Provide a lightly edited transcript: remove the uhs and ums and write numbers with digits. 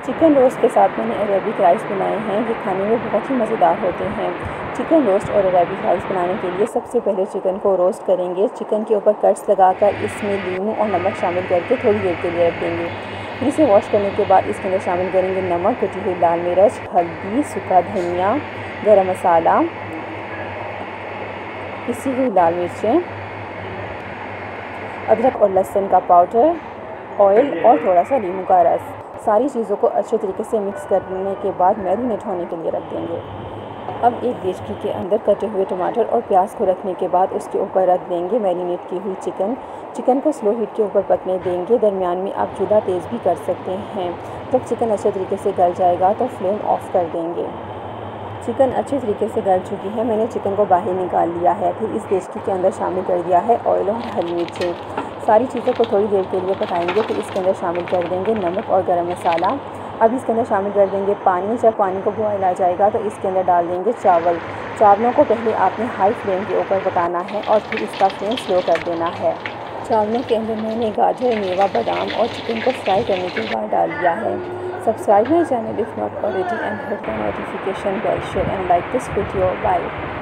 Chicken roast के साथ मैंने अरेबिक राइस बनाए हैं। ये खाने में बहुत ही मज़ेदार होते हैं। चिकन रोस्ट और अरेबिक राइस बनाने के लिए सबसे पहले चिकन को रोस्ट करेंगे। चिकन के ऊपर कट्स लगाकर इसमें नींबू और नमक शामिल करके थोड़ी देर के लिए रख देंगे। फिर इसे वॉश करने के बाद इसके अंदर शामिल करेंगे नमक, कुटी हुई लाल मिर्च, हल्दी, सूखा धनिया, गरम मसाला, पिसी हुई लाल मिर्चें, अदरक और लहसुन का पाउडर, ऑयल और थोड़ा सा नींबू का रस। सारी चीज़ों को अच्छे तरीके से मिक्स करने के बाद मैरिनेट होने के लिए रख देंगे। अब एक देचकी के अंदर कटे हुए टमाटर और प्याज को रखने के बाद उसके ऊपर रख देंगे मैरिनेट की हुई चिकन को स्लो हीट के ऊपर पकने देंगे। दरमियान में आप चूल्हा तेज़ भी कर सकते हैं। जब चिकन अच्छे तरीके से गल जाएगा तो फ्लेम ऑफ कर देंगे। चिकन अच्छे तरीके से गल चुकी है। मैंने चिकन को बाहर निकाल लिया है। फिर इस देचकी के अंदर शामिल कर दिया है ऑयल और हरी मिर्चें। सारी चीज़ों को थोड़ी देर के लिए पकाएंगे। फिर इसके अंदर शामिल कर देंगे नमक और गरम मसाला। अब इसके अंदर शामिल कर देंगे पानी। जब पानी को बॉयल आ जाएगा तो इसके अंदर डाल देंगे चावलों को पहले आपने हाई फ्लेम के ऊपर पकाना है और फिर इसका फ्लेम स्लो कर देना है। चावलों के अंदर मैंने गाजर, मेवा, बादाम और चिकन को फ्राई करने के बाद डाल दिया है। Subscribe my channel if not already and hit the notification bell, share and like this video. Bye.